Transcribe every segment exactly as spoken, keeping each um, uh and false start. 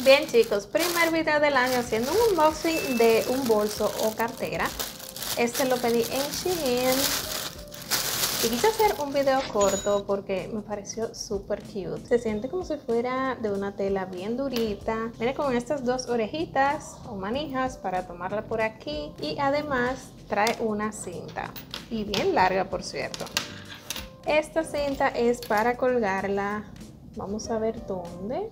Bien chicos, primer video del año haciendo un unboxing de un bolso o cartera. Este lo pedí en Shein y quise hacer un video corto porque me pareció súper cute. Se siente como si fuera de una tela bien durita. Viene con estas dos orejitas o manijas para tomarla por aquí y además trae una cinta y bien larga, por cierto. Esta cinta es para colgarla. Vamos a ver dónde.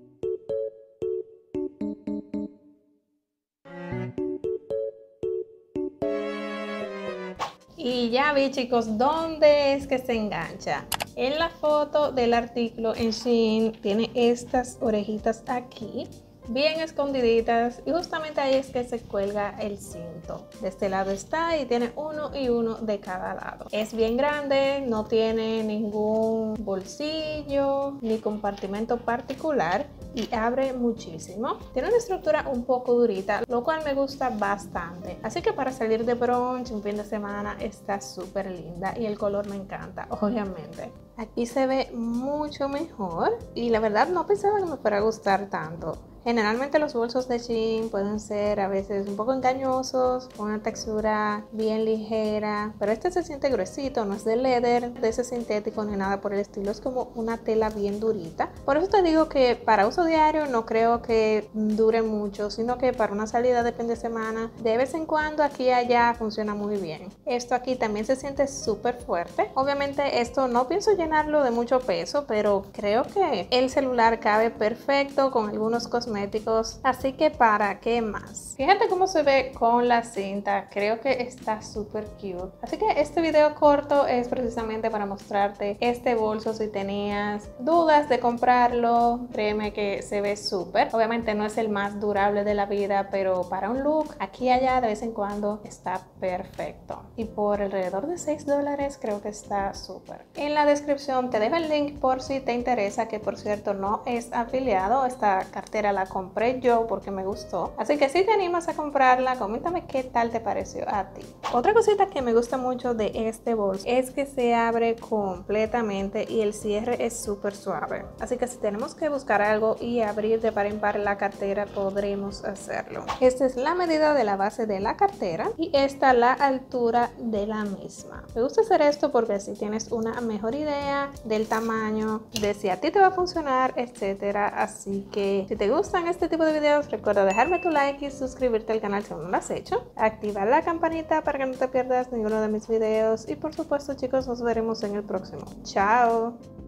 Y ya vi chicos, ¿dónde es que se engancha? En la foto del artículo en Shein tiene estas orejitas aquí, bien escondiditas, y justamente ahí es que se cuelga el cinto. De este lado está y tiene uno y uno de cada lado. Es bien grande, no tiene ningún bolsillo ni compartimento particular y abre muchísimo. Tiene una estructura un poco durita, lo cual me gusta bastante. Así que para salir de brunch un fin de semana está súper linda y el color me encanta, obviamente. Aquí se ve mucho mejor y la verdad no pensaba que me fuera a gustar tanto. Generalmente los bolsos de Shein pueden ser a veces un poco engañosos, con una textura bien ligera, pero este se siente gruesito, no es de leather, de ese sintético ni nada por el estilo, es como una tela bien durita. Por eso te digo que para uso diario no creo que dure mucho, sino que para una salida de fin de semana, de vez en cuando aquí y allá funciona muy bien. Esto aquí también se siente súper fuerte. Obviamente esto no pienso llenarlo de mucho peso, pero creo que el celular cabe perfecto con algunos cosméticos, así que para qué más. Fíjate cómo se ve con la cinta, creo que está súper cute. Así que este video corto es precisamente para mostrarte este bolso. Si tenías dudas de comprarlo, créeme que se ve súper. Obviamente no es el más durable de la vida, pero para un look aquí y allá de vez en cuando está perfecto. Y por alrededor de seis dólares creo que está súper. En la descripción te dejo el link por si te interesa, que por cierto no es afiliado. Esta cartera la compré yo porque me gustó, así que si te animas a comprarla, coméntame qué tal te pareció a ti. Otra cosita que me gusta mucho de este bolso es que se abre completamente y el cierre es súper suave, así que si tenemos que buscar algo y abrir de par en par la cartera, podremos hacerlo. Esta es la medida de la base de la cartera y esta la altura de la misma. Me gusta hacer esto porque así tienes una mejor idea del tamaño, de si a ti te va a funcionar, etcétera. Así que si te gusta este tipo de videos, recuerda dejarme tu like y suscribirte al canal si aún no lo has hecho, activar la campanita para que no te pierdas ninguno de mis videos y por supuesto chicos, nos veremos en el próximo. Chao.